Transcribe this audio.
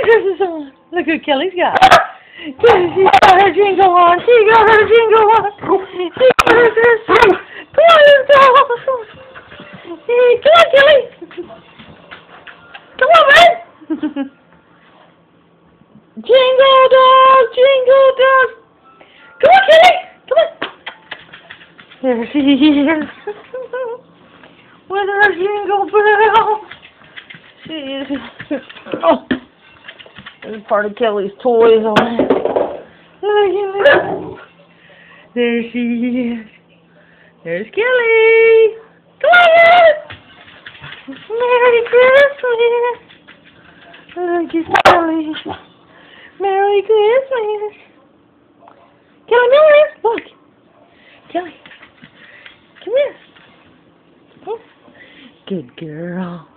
Christmas on. Look who Kelly's got. She's got her jingle on. She got her jingle on. She got her Christmas. Come on, let's go. Hey, come on, Kelly. Come on, man. Jingle dog, jingle dog. Come on, Kelly. Come on. There she is. With her jingle bell. She is. Oh. There's part of Kelly's toys on it. Look at that. There she is. There's Kelly. Come on. Merry Christmas. Look at Kelly. Merry Christmas. Kelly, Merry. Look. Kelly. Come here. Good girl.